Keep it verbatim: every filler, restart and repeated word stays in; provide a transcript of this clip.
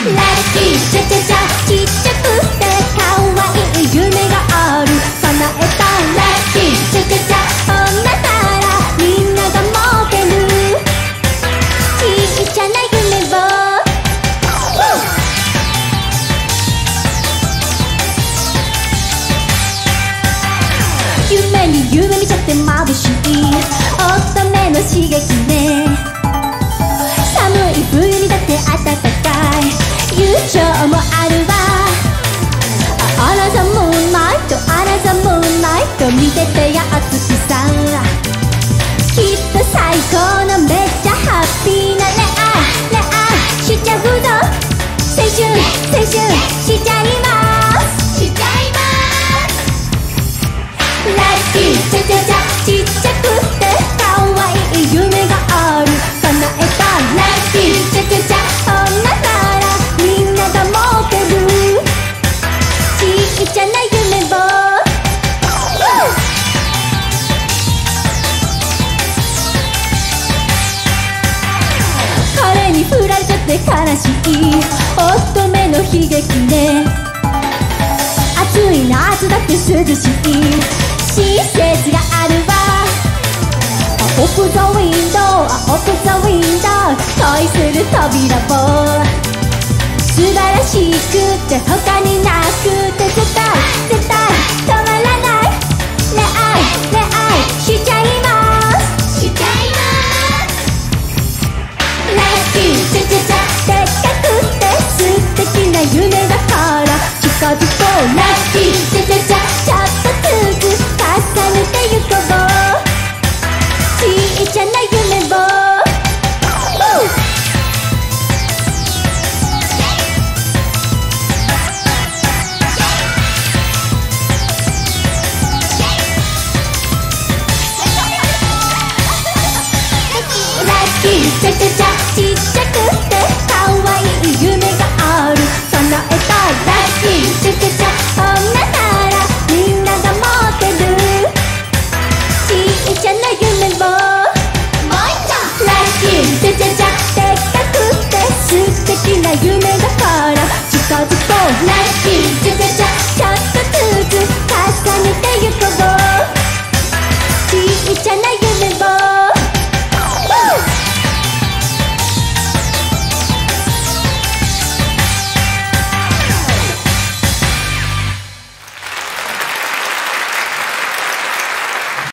ラッキーチャチャチャ、ちっちゃくて可愛い夢がある、叶えたラッキーチャチャチャ、こんなたらみんなが持ってるちっちゃな夢を夢に夢見ちゃって眩しい乙女の刺激ね、寒い冬にだって暖かい友情もあるわ。あらざムーンナイト、あらざムーンナイト、見ててや熱きさ、きっと最高のめっちゃハッピーな恋愛恋愛しちゃうぞ、青春青春しちゃいますしちゃいます。ラッキーチャチャチャ、ちっちゃくて可愛い夢がある、叶えたラッキーチャチャチャ、こんなたらみんなが持ってるちっちゃな夢を彼に振られちゃって悲しい乙女の悲劇ね、暑い夏だって涼しい施設があるわ。オープンザウィンドウ、オープンザウィンドウ、恋する扉を素晴らしくて他になくて絶対絶対止まらない恋愛恋愛しちゃいますしちゃいます。ラッキーチャチャチャ、でっかくて素敵な夢だから近づこう、ラッキーチャチャチャ、ちょっとずつ重ねてゆこうちっちゃな夢をラッキーチャチャチャ、ちっちゃく